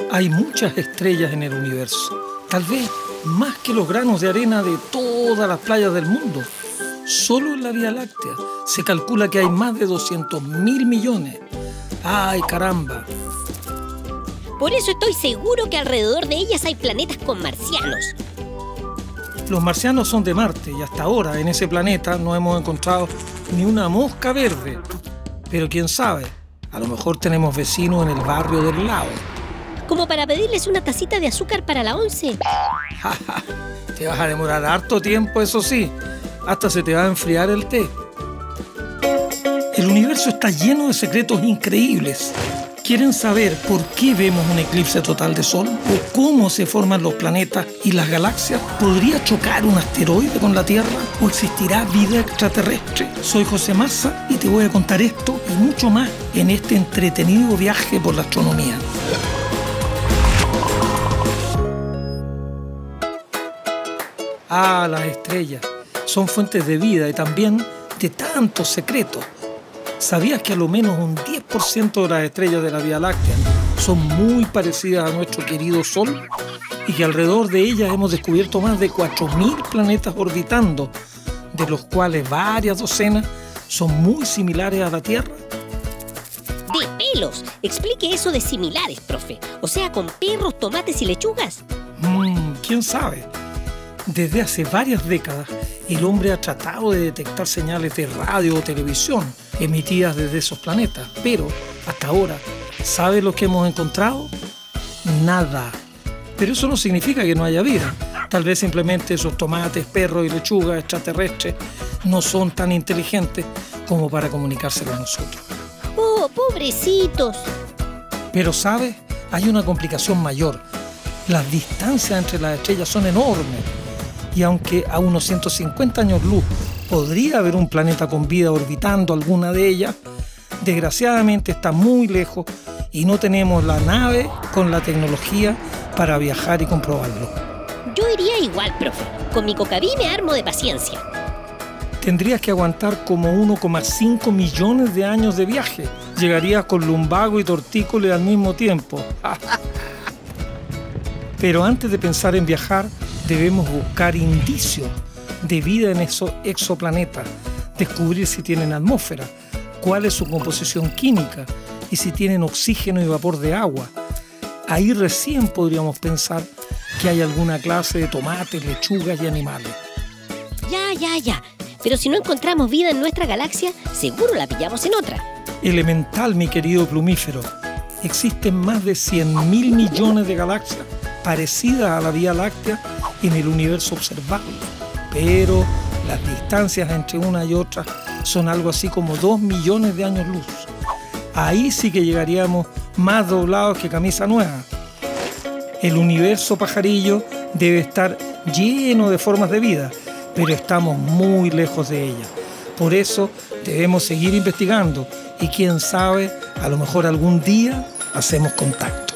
Hay muchas estrellas en el universo, tal vez más que los granos de arena de todas las playas del mundo. Solo en la Vía Láctea se calcula que hay más de 200.000 millones. ¡Ay, caramba! Por eso estoy seguro que alrededor de ellas hay planetas con marcianos. Los marcianos son de Marte y hasta ahora en ese planeta no hemos encontrado ni una mosca verde. Pero quién sabe, a lo mejor tenemos vecinos en el barrio del lado. Como para pedirles una tacita de azúcar para la 11. Te vas a demorar harto tiempo, eso sí. Hasta se te va a enfriar el té. El universo está lleno de secretos increíbles. ¿Quieren saber por qué vemos un eclipse total de sol? ¿O cómo se forman los planetas y las galaxias? ¿Podría chocar un asteroide con la Tierra? ¿O existirá vida extraterrestre? Soy José Massa y te voy a contar esto y mucho más en este entretenido viaje por la astronomía. Ah, las estrellas son fuentes de vida y también de tantos secretos. ¿Sabías que a lo menos un 10% de las estrellas de la Vía Láctea son muy parecidas a nuestro querido Sol? Y que alrededor de ellas hemos descubierto más de 4.000 planetas orbitando, de los cuales varias docenas son muy similares a la Tierra. ¡De pelos! Explique eso de similares, profe. O sea, con perros, tomates y lechugas. ¿Quién sabe? Desde hace varias décadas, el hombre ha tratado de detectar señales de radio o televisión emitidas desde esos planetas, pero hasta ahora, ¿sabe lo que hemos encontrado? Nada. Pero eso no significa que no haya vida. Tal vez simplemente esos tomates, perros y lechugas extraterrestres no son tan inteligentes como para comunicarse con nosotros. ¡Oh, pobrecitos! Pero, ¿sabes? Hay una complicación mayor. Las distancias entre las estrellas son enormes. Y aunque a unos 150 años luz podría haber un planeta con vida orbitando alguna de ellas, desgraciadamente está muy lejos y no tenemos la nave con la tecnología para viajar y comprobarlo. Yo iría igual, profe. Con mi cocaví me armo de paciencia. Tendrías que aguantar como 1,5 millones de años de viaje. Llegarías con lumbago y tortícolis al mismo tiempo. Pero antes de pensar en viajar, debemos buscar indicios de vida en esos exoplanetas, descubrir si tienen atmósfera, cuál es su composición química y si tienen oxígeno y vapor de agua. Ahí recién podríamos pensar que hay alguna clase de tomates, lechugas y animales. Ya. Pero si no encontramos vida en nuestra galaxia, seguro la pillamos en otra. Elemental, mi querido plumífero. Existen más de 100.000 millones de galaxias parecidas a la Vía Láctea en el universo observable, pero las distancias entre una y otra son algo así como 2 millones de años luz. Ahí sí que llegaríamos más doblados que camisa nueva. El universo pajarillo debe estar lleno de formas de vida, pero estamos muy lejos de ella. Por eso debemos seguir investigando y quién sabe, a lo mejor algún día hacemos contacto.